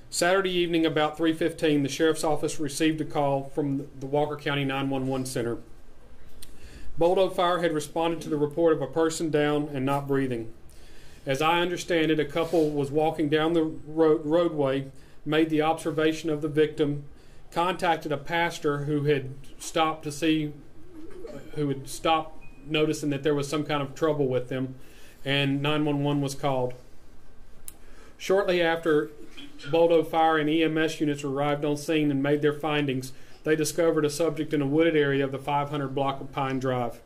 Saturday evening about 3:15, the Sheriff's Office received a call from the Walker County 911 Center. Boldo Fire had responded to the report of a person down and not breathing. As I understand it, a couple was walking down the roadway, made the observation of the victim, contacted a pastor who had stopped noticing that there was some kind of trouble with them, and 911 was called. Shortly after Boldo Fire and EMS units arrived on scene and made their findings, they discovered a subject in a wooded area of the 500 block of Pine Drive.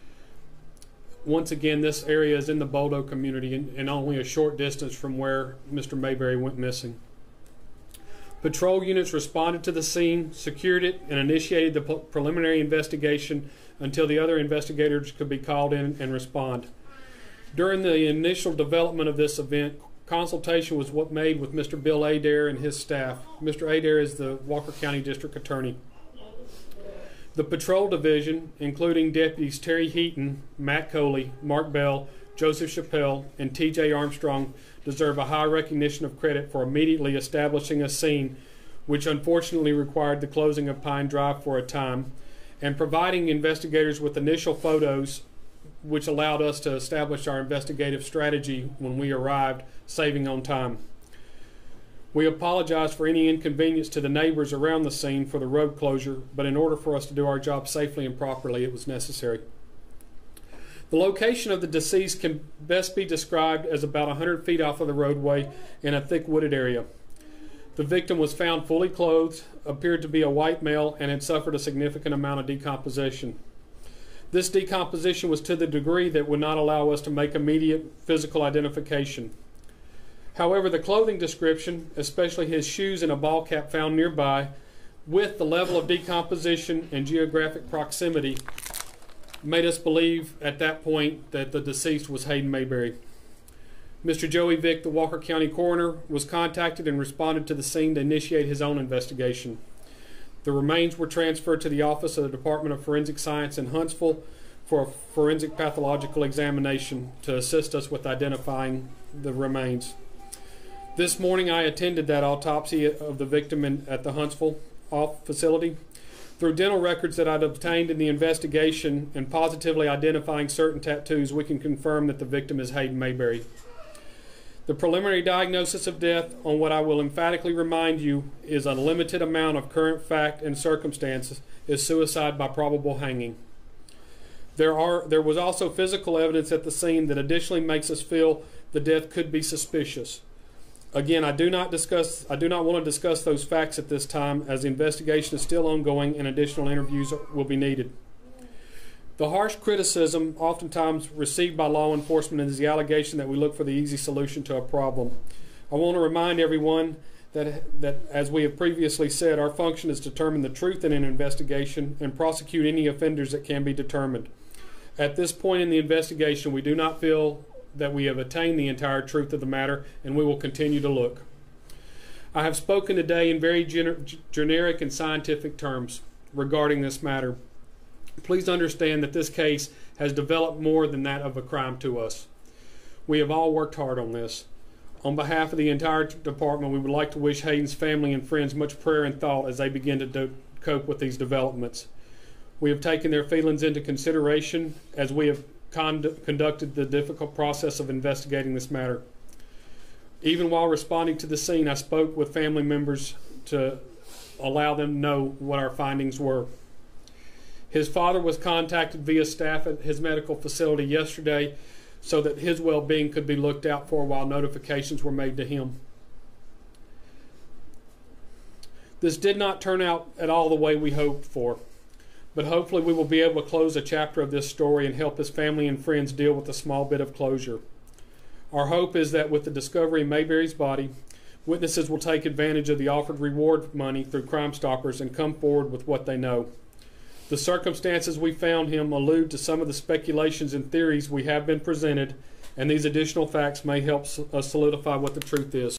Once again, this area is in the Boldo community and only a short distance from where Mr. Mayberry went missing. Patrol units responded to the scene, secured it, and initiated the preliminary investigation until the other investigators could be called in and respond. During the initial development of this event, consultation was made with Mr. Bill Adair and his staff. Mr. Adair is the Walker County District Attorney. The Patrol Division, including Deputies Terry Heaton, Matt Coley, Mark Bell, Joseph Chappelle, and T.J. Armstrong, deserve a high recognition of credit for immediately establishing a scene, which unfortunately required the closing of Pine Drive for a time, and providing investigators with initial photos, which allowed us to establish our investigative strategy when we arrived, saving on time. We apologize for any inconvenience to the neighbors around the scene for the road closure, but in order for us to do our job safely and properly, it was necessary. The location of the deceased can best be described as about 100 feet off of the roadway in a thick wooded area. The victim was found fully clothed, appeared to be a white male, and had suffered a significant amount of decomposition. This decomposition was to the degree that would not allow us to make immediate physical identification. However, the clothing description, especially his shoes and a ball cap found nearby, with the level of decomposition and geographic proximity, made us believe at that point that the deceased was Hayden Mayberry. Mr. Joey Vick, the Walker County coroner, was contacted and responded to the scene to initiate his own investigation. The remains were transferred to the office of the Department of Forensic Science in Huntsville for a forensic pathological examination to assist us with identifying the remains. This morning I attended that autopsy of the victim at the Huntsville facility. Through dental records that I'd obtained in the investigation and positively identifying certain tattoos, we can confirm that the victim is Hayden Mayberry. The preliminary diagnosis of death, on what I will emphatically remind you is a limited amount of current fact and circumstances, is suicide by probable hanging. There was also physical evidence at the scene that additionally makes us feel the death could be suspicious. Again, I do not want to discuss those facts at this time, as the investigation is still ongoing and additional interviews will be needed. The harsh criticism oftentimes received by law enforcement is the allegation that we look for the easy solution to a problem. I want to remind everyone that as we have previously said, our function is to determine the truth in an investigation and prosecute any offenders that can be determined. At this point in the investigation, we do not feel that we have attained the entire truth of the matter, and we will continue to look. I have spoken today in very generic and scientific terms regarding this matter. Please understand that this case has developed more than that of a crime to us. We have all worked hard on this. On behalf of the entire department, we would like to wish Hayden's family and friends much prayer and thought as they begin to cope with these developments. We have taken their feelings into consideration as we have conducted the difficult process of investigating this matter. Even while responding to the scene, I spoke with family members to allow them to know what our findings were. His father was contacted via staff at his medical facility yesterday so that his well-being could be looked out for while notifications were made to him. This did not turn out at all the way we hoped for, but hopefully we will be able to close a chapter of this story and help his family and friends deal with a small bit of closure. Our hope is that with the discovery of Mayberry's body, witnesses will take advantage of the offered reward money through Crime Stoppers and come forward with what they know. The circumstances we found him allude to some of the speculations and theories we have been presented, and these additional facts may help us solidify what the truth is.